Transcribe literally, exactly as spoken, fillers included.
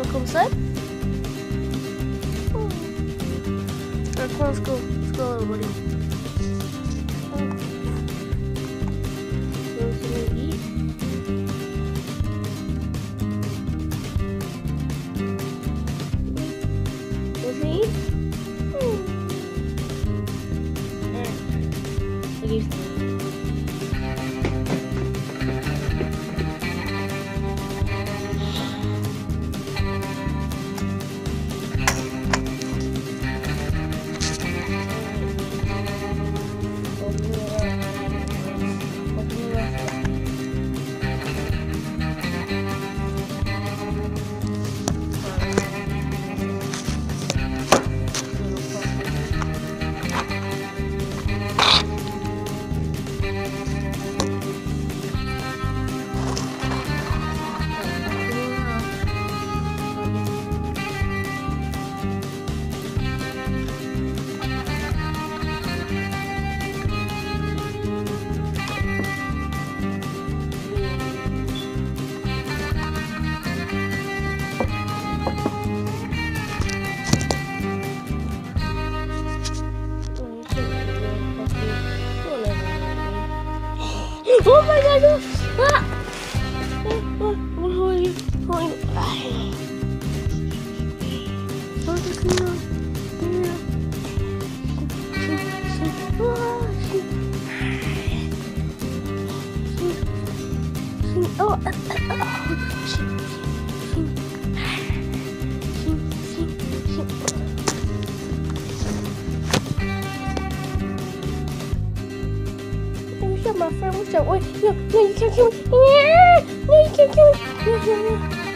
come inside? Oh. Alright, come on, let's go. Let's go, everybody. Oh. You want something to eat? You want to eat? Hmm. Alright. I gave you some. Oh my god! No. Ah! Oh, oh, what are you? Oh, you. Oh, the cleaner. Cleaner. Oh, oh, oh, my friend, what's up? Wait, no, no, you can't kill me. No, you can't kill me. No, no, no.